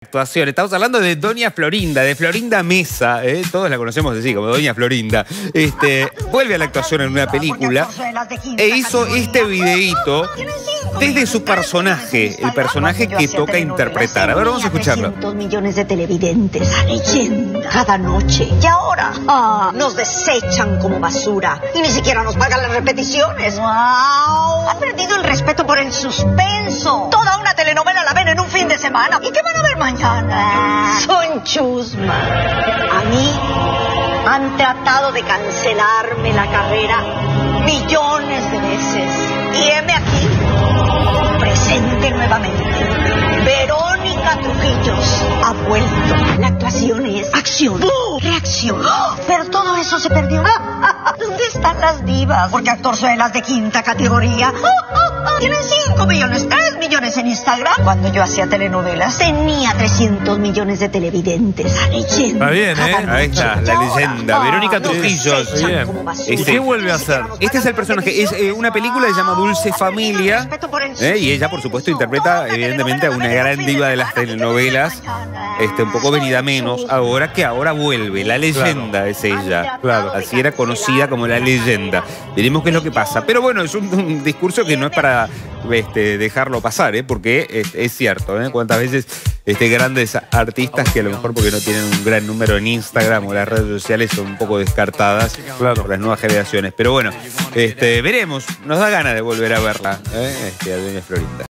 Actuación. Estamos hablando de Doña Florinda, de Florinda Mesa, todos la conocemos así como Doña Florinda. Vuelve a la actuación en una película e hizo este videíto desde su personaje, el personaje que toca interpretar. A ver, vamos a escucharlo. 300 millones de televidentes, la leyenda, cada noche. Y ahora nos desechan como basura y ni siquiera nos pagan las repeticiones. ¡Wow! Ha perdido el respeto por el suspenso. Toda una telenovela la ven en un fin de semana. ¿Y qué van a ver mañana? Son chusma. A mí han tratado de cancelarme la carrera millones de veces. Y heme aquí, presente nuevamente. Verónica Trujillos ha vuelto. La actuación es acción, reacción. Pero todo eso se perdió. ¿Dónde están las divas? Porque actor soy las de quinta categoría. Tienen 5 millones, 3 millones en Instagram. Cuando yo hacía telenovelas tenía 300 millones de televidentes. La leyenda. Está bien, ¿eh? Ahí está, la leyenda. Verónica Trujillos. Bien. ¿Y qué vuelve a hacer? Este es el personaje. Es una película que se llama Dulce Familia. Y ella, por supuesto, interpreta evidentemente a una gran diva de las telenovelas. Un poco venida menos ahora, que ahora vuelve. La leyenda es ella. Claro. Así era conocida como la leyenda. Veremos qué es lo que pasa. Pero bueno, es un discurso que no es para dejarlo pasar, porque es cierto, cuántas veces grandes artistas que a lo mejor porque no tienen un gran número en Instagram o las redes sociales son un poco descartadas por las nuevas generaciones. Pero bueno, veremos, nos da ganas de volver a verla, a Doña Florinda.